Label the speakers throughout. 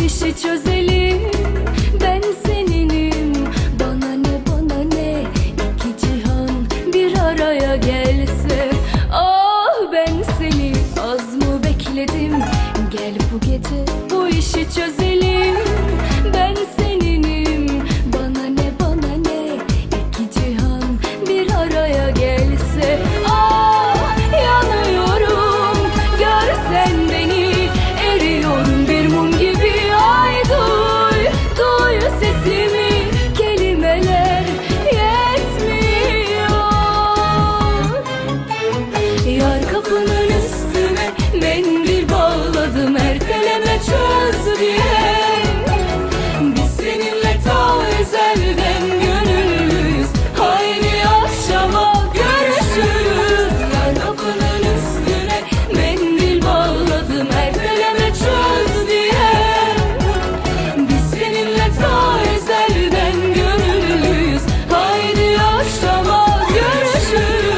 Speaker 1: işi çözelim. Ben seninim, bana ne bana ne, iki cihan bir araya gelse. Ah ben seni az mı bekledim, gel bu gece bu işi çözelim. Ben seninim, bana ne bana ne, iki cihan bir araya gelse. Ah yanıyorum, görsen beni, eriyorum bir mum gibi. Ay duy, duy sesimi, kelimeler yetmiyor. Yar kapının üstüne mendil bağladım, erteleme çöz diye. Biz seninle ta ezelden gönüllüyüz, haydi akşama görüşürüz. Yar kapının üstüne mendil bağladım, erteleme çöz diye. Biz seninle ta ezelden gönüllüyüz, haydi akşama görüşürüz.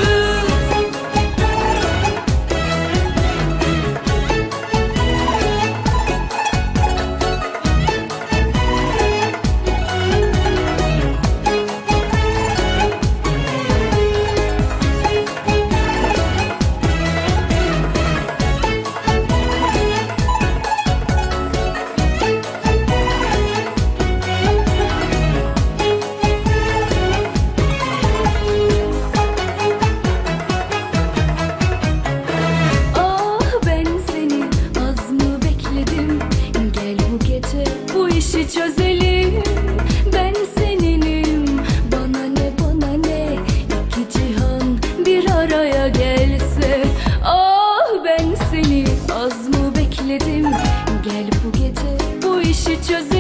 Speaker 1: Bu işi çözelim. Ben seninim, bana ne bana ne, iki cihan bir araya gelse. Ah ben seni az mı bekledim, gel bu gece bu işi çözelim.